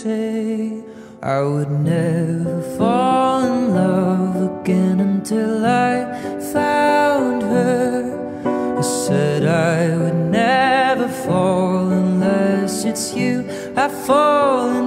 say I would never fall in love again until I found her. I said I would never fall unless it's you I fall in